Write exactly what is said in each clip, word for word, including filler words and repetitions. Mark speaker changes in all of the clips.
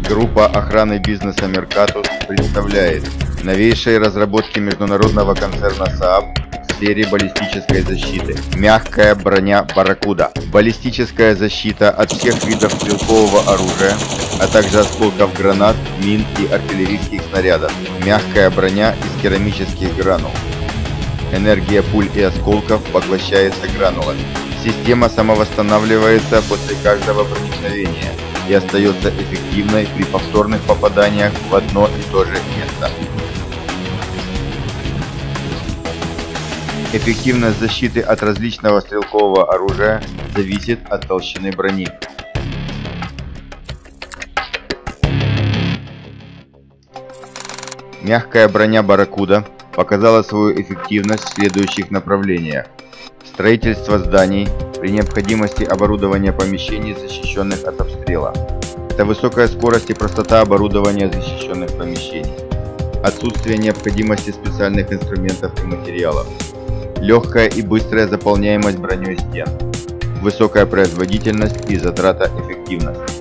Speaker 1: Группа охраны бизнеса Меркатус представляет новейшие разработки международного концерна Saab в сфере баллистической защиты. Мягкая броня Барракуда. Баллистическая защита от всех видов стрелкового оружия, а также осколков гранат, мин и артиллерийских снарядов. Мягкая броня из керамических гранул. Энергия пуль и осколков поглощается гранулами. Система самовосстанавливается после каждого проникновения и остается эффективной при повторных попаданиях в одно и то же место. Эффективность защиты от различного стрелкового оружия зависит от толщины брони. Мягкая броня Барракуда показала свою эффективность в следующих направлениях. Строительство зданий, при необходимости оборудования помещений, защищенных от обстрела. Это высокая скорость и простота оборудования защищенных помещений. Отсутствие необходимости специальных инструментов и материалов. Легкая и быстрая заполняемость броней стен. Высокая производительность и затрата эффективности.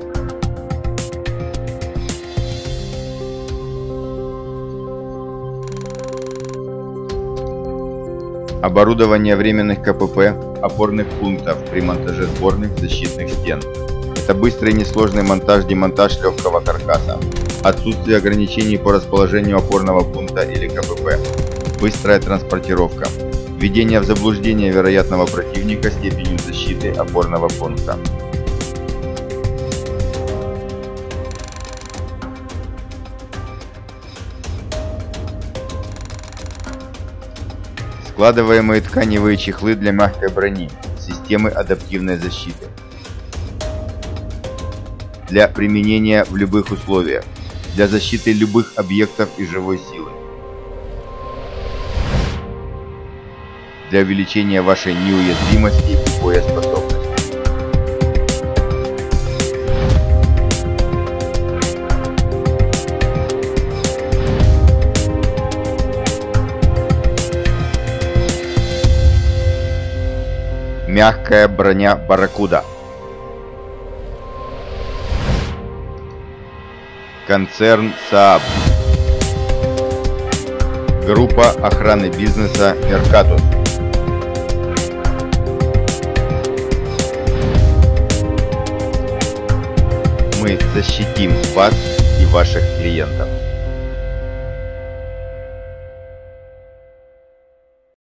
Speaker 1: Оборудование временных КПП, опорных пунктов при монтаже сборных защитных стен. Это быстрый и несложный монтаж-демонтаж легкого каркаса. Отсутствие ограничений по расположению опорного пункта или КПП. Быстрая транспортировка. Введение в заблуждение вероятного противника степенью защиты опорного пункта. Складываемые тканевые чехлы для мягкой брони, системы адаптивной защиты. Для применения в любых условиях, для защиты любых объектов и живой силы. Для увеличения вашей неуязвимости и боеспособности. Мягкая броня Барракуда. Концерн Saab. Группа охраны бизнеса Меркатус. Мы защитим вас и ваших клиентов.